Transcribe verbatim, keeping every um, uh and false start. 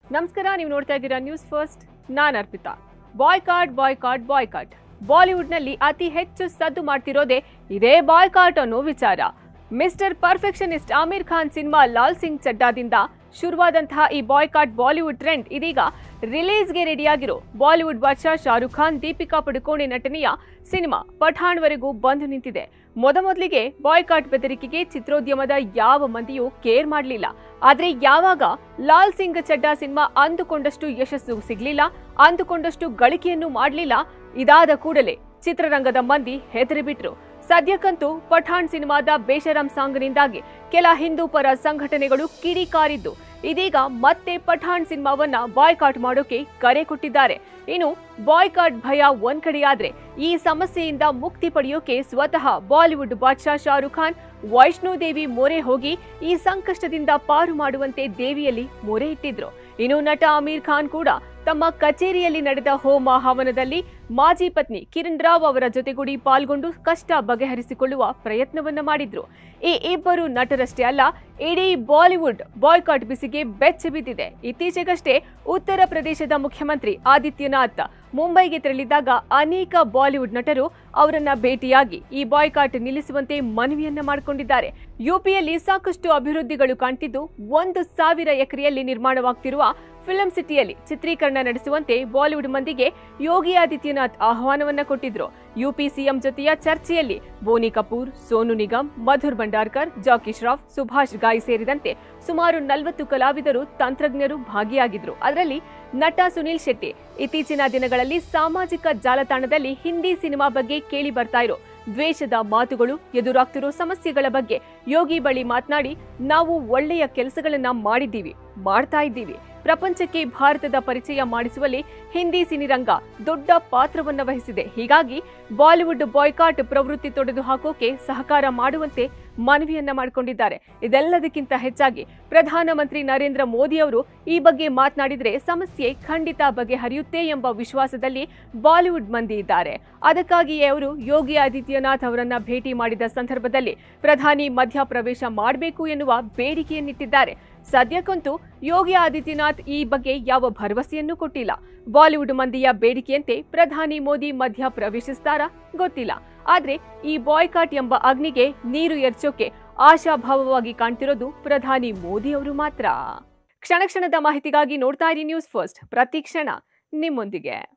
ನಮಸ್ಕಾರ, ನೀವು ನೋಡ್ತಾ ಇದ್ದೀರಾ ನ್ಯೂಸ್ ಫಸ್ಟ್. ನಾನು ಅರ್ಪಿತಾ. ಬಾಯ್ಕಾಟ್ ಬಾಯ್ಕಾಟ್ ಬಾಯ್ಕಾಟ್ ಬಾಲಿವುಡ್ನಲ್ಲಿ ಅತಿ ಹೆಚ್ಚು ಸದ್ದು ಮಾಡ್ತಿರೋದೇ ಇದೇ ಬಾಯ್ಕಾಟ್ ಅನ್ನೋ ವಿಚಾರ. Mister perfectionist Aamir Khan cinema Lal Singh ಚಡ್ಡಾದಿಂದ ಶುರುವಾದಂತಹ ಈ ಬಾಯ್ಕಾಟ್ ಬಾಲಿವುಡ್ ಟ್ರೆಂಡ್ ಇದೀಗ ರಿಲೀಸ್ಗೆ ರೆಡಿಯಾಗಿರೋ ಬಾಲಿವುಡ್ ಬಾದ್ಶಾ ಶಾರುಖ್ ಖಾನ್, ದೀಪಿಕಾ ಪಡುಕೋಣೆ ನಟನೆಯ ಸಿನಿಮಾ ಪಠಾಣ್ವರೆಗೂ ಬಂದು ನಿಂತಿದೆ. ಮೊದಮೊದಲಿಗೆ ಬಾಯ್ಕಾಟ್ ಬೆದರಿಕೆಗೆ ಚಿತ್ರೋದ್ಯಮದ ಯಾವ ಮಂದಿಯೂ ಕೇರ್ ಮಾಡಲಿಲ್ಲ. ಆದ್ರೆ ಯಾವಾಗ ಲಾಲ್ ಸಿಂಗ್ ಚಡ್ಡಾ ಸಿನಿಮಾ ಅಂದುಕೊಂಡಷ್ಟು ಯಶಸ್ಸು ಸಿಗ್ಲಿಲ್ಲ, ಅಂದುಕೊಂಡಷ್ಟು ಗಳಿಕೆಯನ್ನು ಮಾಡಲಿಲ್ಲ, ಇದಾದ ಕೂಡಲೇ ಚಿತ್ರರಂಗದ ಮಂದಿ ಹೆದರಿಬಿಟ್ರು. ಸದ್ಯಕ್ಕಂತೂ ಪಠಾಣ್ ಸಿನಿಮಾದ ಬೇಷರಂ ಸಾಂಗ್ನಿಂದಾಗಿ ಕೆಲ ಹಿಂದೂ ಪರ ಸಂಘಟನೆಗಳು ಕಿಡಿಕಾರಿದ್ದು ಇದೀಗ ಮತ್ತೆ ಪಠಾಣ್ ಸಿನಿಮಾವನ್ನ ಬಾಯ್ಕಾಟ್ ಮಾಡೋಕೆ ಕರೆ ಕೊಟ್ಟಿದ್ದಾರೆ. ಇನ್ನು ಬಾಯ್ಕಾಟ್ ಭಯ ಒಂದ್ ಕಡೆಯಾದ್ರೆ ಈ ಸಮಸ್ಯೆಯಿಂದ ಮುಕ್ತಿ ಪಡೆಯೋಕೆ ಸ್ವತಃ ಬಾಲಿವುಡ್ ಬಾದ್ಶಾ ಶಾರುಖ್ ಖಾನ್ ವೈಷ್ಣೋದೇವಿ ಮೊರೆ ಹೋಗಿ ಈ ಸಂಕಷ್ಟದಿಂದ ಪಾರು ಮಾಡುವಂತೆ ದೇವಿಯಲ್ಲಿ ಮೊರೆ ಇಟ್ಟಿದ್ರು. ಇನ್ನು ನಟ ಆಮಿರ್ ಖಾನ್ ಕೂಡ ತಮ್ಮ ಕಚೇರಿಯಲ್ಲಿ ನಡೆದ ಹೋಮ ಹವನದಲ್ಲಿ ಮಾಜಿ ಪತ್ನಿ ಕಿರಣ್ ರಾವ್ ಅವರ ಜೊತೆಗೂಡಿ ಪಾಲ್ಗೊಂಡು ಕಷ್ಟ ಬಗೆಹರಿಸಿಕೊಳ್ಳುವ ಪ್ರಯತ್ನವನ್ನ ಮಾಡಿದ್ರು. ಈ ಇಬ್ಬರು ನಟರಷ್ಟೇ ಅಲ್ಲ, ಇಡೀ ಬಾಲಿವುಡ್ ಬಾಯ್ಕಾಟ್ ಬಿಸಿಗೆ ಬೆಚ್ಚಿ ಬಿದ್ದಿದೆ. ಇತ್ತೀಚೆಗಷ್ಟೇ ಉತ್ತರ ಪ್ರದೇಶದ ಮುಖ್ಯಮಂತ್ರಿ ಆದಿತ್ಯನಾಥ್ ಮುಂಬೈಗೆ ತೆರಳಿದಾಗ ಅನೇಕ ಬಾಲಿವುಡ್ ನಟರು ಅವರನ್ನ ಭೇಟಿಯಾಗಿ ಈ ಬಾಯ್ಕಾಟ್ ನಿಲ್ಲಿಸುವಂತೆ ಮನವಿಯನ್ನ ಮಾಡಿಕೊಂಡಿದ್ದಾರೆ. ಯುಪಿಯಲ್ಲಿ ಸಾಕಷ್ಟು ಅಭಿವೃದ್ಧಿಗಳು ಕಾಣ್ತಿದ್ದು ಒಂದು ಸಾವಿರ ಎಕರೆಯಲ್ಲಿ ನಿರ್ಮಾಣವಾಗ್ತಿರುವ ಫಿಲ್ಮ್ ಸಿಟಿಯಲ್ಲಿ ಚಿತ್ರೀಕರಣ ನಡೆಸುವಂತೆ ಬಾಲಿವುಡ್ ಮಂದಿಗೆ ಯೋಗಿ ಆದಿತ್ಯನಾಥ್ ಆಹ್ವಾನವನ್ನ ಕೊಟ್ಟಿದ್ರು. ಯುಪಿ ಸಿಎಂ ಜೊತೆಯ ಚರ್ಚೆಯಲ್ಲಿ ಬೋನಿ ಕಪೂರ್, ಸೋನು ನಿಗಮ್, ಮಧುರ್ ಭಂಡಾರ್ಕರ್, ಜಾಕಿ ಶ್ರಾಫ್, ಸುಭಾಷ್ ಗಾಯ್ ಸೇರಿದಂತೆ ಸುಮಾರು ನಲವತ್ತು ಕಲಾವಿದರು, ತಂತ್ರಜ್ಞರು ಭಾಗಿಯಾಗಿದ್ರು. ಅದರಲ್ಲಿ ನಟ ಸುನಿಲ್ ಶೆಟ್ಟಿ ಇತ್ತೀಚಿನ ದಿನಗಳಲ್ಲಿ ಸಾಮಾಜಿಕ ಜಾಲತಾಣದಲ್ಲಿ ಹಿಂದಿ ಸಿನಿಮಾ ಬಗ್ಗೆ ಕೇಳಿ ಬರ್ತಾ ಇರೋ ದ್ವೇಷದ ಮಾತುಗಳು, ಎದುರಾಗ್ತಿರೋ ಸಮಸ್ಯೆಗಳ ಬಗ್ಗೆ ಯೋಗಿ ಬಳಿ ಮಾತನಾಡಿ, ನಾವು ಒಳ್ಳೆಯ ಕೆಲಸಗಳನ್ನ ಮಾಡಿದ್ದೀವಿ, ಮಾಡ್ತಾ ಇದ್ದೀವಿ. ಪ್ರಪಂಚಕ್ಕೆ ಭಾರತದ ಪರಿಚಯ ಮಾಡಿಸುವಲ್ಲಿ ಹಿಂದಿ ಸಿನಿರಂಗ ದೊಡ್ಡ ಪಾತ್ರವನ್ನ ವಹಿಸಿದೆ. ಹೀಗಾಗಿ ಬಾಲಿವುಡ್ ಬಾಯ್ಕಾಟ್ ಪ್ರವೃತ್ತಿ ತೊಡೆದು ಹಾಕೋಕೆ ಸಹಕಾರ ಮಾಡುವಂತೆ ಮನವಿಯನ್ನ ಮಾಡಿಕೊಂಡಿದ್ದಾರೆ. ಇದೆಲ್ಲದಕ್ಕಿಂತ ಹೆಚ್ಚಾಗಿ ಪ್ರಧಾನಮಂತ್ರಿ ನರೇಂದ್ರ ಮೋದಿ ಅವರು ಈ ಬಗ್ಗೆ ಮಾತನಾಡಿದ್ರೆ ಸಮಸ್ಯೆ ಖಂಡಿತ ಬಗೆಹರಿಯುತ್ತೆ ಎಂಬ ವಿಶ್ವಾಸದಲ್ಲಿ ಬಾಲಿವುಡ್ ಮಂದಿ ಇದ್ದಾರೆ. ಅದಕ್ಕಾಗಿಯೇ ಅವರು ಯೋಗಿ ಆದಿತ್ಯನಾಥ್ ಅವರನ್ನ ಭೇಟಿ ಮಾಡಿದ ಸಂದರ್ಭದಲ್ಲಿ ಪ್ರಧಾನಿ ಮಧ್ಯ ಪ್ರವೇಶ ಮಾಡಬೇಕು ಎನ್ನುವ ಬೇಡಿಕೆಯನ್ನಿಟ್ಟಿದ್ದಾರೆ. ಸದ್ಯಕ್ಕಂತೂ ಯೋಗಿ ಆದಿತ್ಯನಾಥ್ ಈ ಬಗ್ಗೆ ಯಾವ ಭರವಸೆಯನ್ನೂ ಕೊಟ್ಟಿಲ್ಲ. ಬಾಲಿವುಡ್ ಮಂದಿಯ ಬೇಡಿಕೆಯಂತೆ ಪ್ರಧಾನಿ ಮೋದಿ ಮಧ್ಯ ಪ್ರವೇಶಿಸ್ತಾರಾ ಗೊತ್ತಿಲ್ಲ. ಆದ್ರೆ ಈ ಬಾಯ್ಕಾಟ್ ಎಂಬ ಅಗ್ನಿಗೆ ನೀರು ಎರಚೋಕೆ ಆಶಾಭಾವವಾಗಿ ಕಾಣ್ತಿರೋದು ಪ್ರಧಾನಿ ಮೋದಿ ಅವರು ಮಾತ್ರ. ಕ್ಷಣ ಕ್ಷಣದ ಮಾಹಿತಿಗಾಗಿ ನೋಡ್ತಾ ಇರಿ ನ್ಯೂಸ್ ಫಸ್ಟ್, ಪ್ರತಿ ಕ್ಷಣ ನಿಮ್ಮೊಂದಿಗೆ.